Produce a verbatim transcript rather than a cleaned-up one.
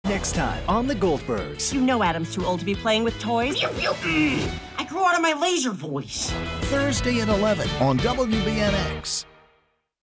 Next time on the Goldbergs. You know Adam's too old to be playing with toys. I grew out of my laser voice. Thursday at eleven on W B N X.